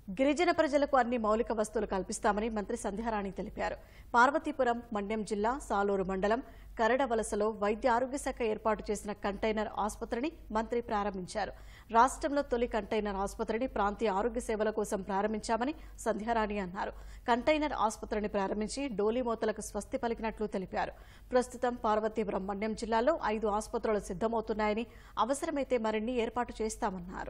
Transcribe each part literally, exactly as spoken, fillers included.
గిరిజన ప్రజలకు అన్ని మౌలిక వస్తువులు కల్పిస్తామని మంత్రి సంధ్యారాణి తెలిపారు. పార్వతీపురం మండ్యం జిల్లా సాలూరు మండలం కరడవలసలో వైద్య ఆరోగ్య శాఖ ఏర్పాటు చేసిన కంటైనర్ ఆసుపత్రిని మంత్రి ప్రారంభించారు. రాష్ట్రంలో తొలి కంటైనర్ ఆసుపత్రిని ప్రాంతీయ ఆరోగ్య సేవల కోసం ప్రారంభించామని సంధ్యారాణి అన్నారు. కంటైనర్ ఆసుపత్రిని ప్రారంభించి డోలీమోతలకు స్వస్తి పలికినట్లు తెలిపారు. ప్రస్తుతం పార్వతీపురం మండ్యం జిల్లాలో ఐదు ఆసుపత్రులు సిద్దమవుతున్నాయని, అవసరమైతే మరిన్ని ఏర్పాటు చేస్తామన్నారు.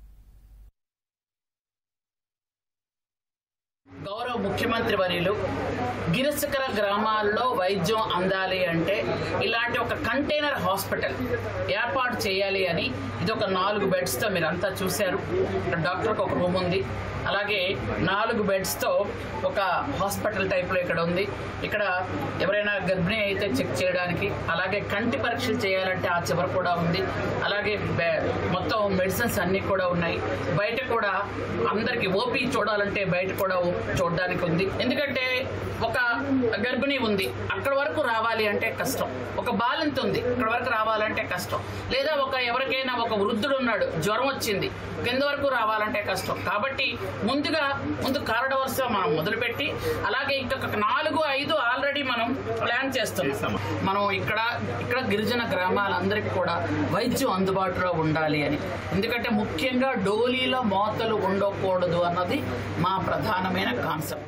గౌరవ ముఖ్యమంత్రి వర్యులు గిరిశిఖర గ్రామాల్లో వైద్యం అందాలి అంటే ఇలాంటి ఒక కంటైనర్ హాస్పిటల్ ఏర్పాటు చేయాలి అని ఇది ఒక నాలుగు బెడ్స్తో మీరంతా చూశారు. డాక్టర్కి ఒక రూమ్ ఉంది, అలాగే నాలుగు బెడ్స్తో ఒక హాస్పిటల్ టైప్లో ఇక్కడ ఉంది. ఇక్కడ ఎవరైనా గర్భిణీ అయితే చెక్ చేయడానికి, అలాగే కంటి పరీక్షలు చేయాలంటే ఆ చివర కూడా ఉంది. అలాగే మొత్తం మెడిసిన్స్ అన్నీ కూడా ఉన్నాయి. బయట కూడా అందరికి ఓపీ చూడాలంటే బయట కూడా చూడడానికి ఉంది. ఎందుకంటే ఒక గర్భిణీ ఉంది, అక్కడ వరకు రావాలి అంటే కష్టం. ఒక బాలింత ఉంది, అక్కడ వరకు రావాలంటే కష్టం. లేదా ఒక ఎవరికైనా ఒక వృద్ధుడు ఉన్నాడు, జ్వరం వచ్చింది, కింద వరకు రావాలంటే కష్టం. కాబట్టి ముందుగా ముందు కారడవలస మనం మొదలుపెట్టి, అలాగే ఇంకా నాలుగు ఐదు ఆల్రెడీ మనం ప్లాన్ చేస్తున్నాం. మనం ఇక్కడ ఇక్కడ గిరిజన గ్రామాలందరికీ కూడా వైద్యం అందుబాటులో ఉండాలి అని. ఎందుకంటే ముఖ్యంగా డోలీలో మోతలు ఉండకూడదు అన్నది మా ప్రధానమైన కాన్సెప్ట్.